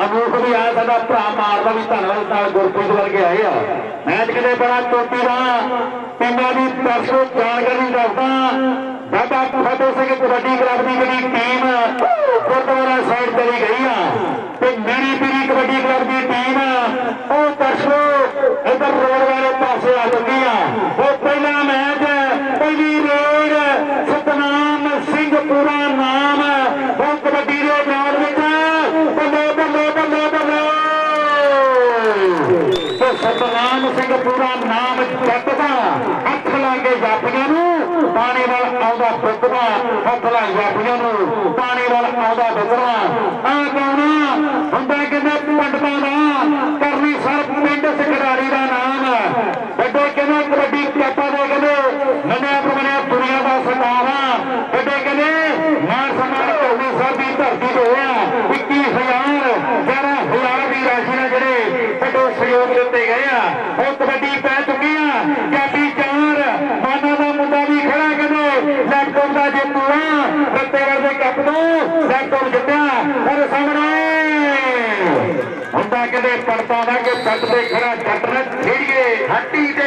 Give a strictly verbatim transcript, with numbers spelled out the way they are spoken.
अनूप भी आया साडा भरा मारदा भी धन्नवाद नाल गुरप्रीत वर्गे आए आ मैच कहते बड़ा चोटी का टीमां की दर्शक जानकारी दसदा बाबा फतेह सिंह कबड्डी क्लब की जी टीम गुरुद्वारा साइड चली गई है मेरी पीरी कबड्डी क्लब की टीम वो दर्शक इधर रोड वाले पास आ चुकी है वो पहला मैच पहली रोड सतनाम सिंह पूरा नाम वो कबड्डी के ग्राउंड में बल्ले बल्ले बल्ले बल्ले तो सतनाम सिंह पूरा नाम जपदा हथ लागे जापियां पानी वाल आउंदा बुकदा हथ ला जापियां पानी वाल आउंदा बुकदा आ कौन हुंदा किन्ने पंडतां दा करनी सर पिंड खिडारी का नाम बड़े कहने कबड्डी कैपा दे कहने मनिया प्रमनिया दुनिया का सरदार बड़े कहने मान सम्मान करनी साहब की धरती से होया इक्की हजार ग्यारह हजार की राशि ने जेडे बड़े सहयोग दिते गए वो कबड्डी पै चुकी है कैपी चार माना का मुंडा भी खड़ा कहने लैपटॉप का जेतू रत्तेगढ़ के कप तो लैपटॉप जितया और सामने हुंदा कहते पड़ता दा कि पट पे खड़ा जट ने खेड़िए हट्टी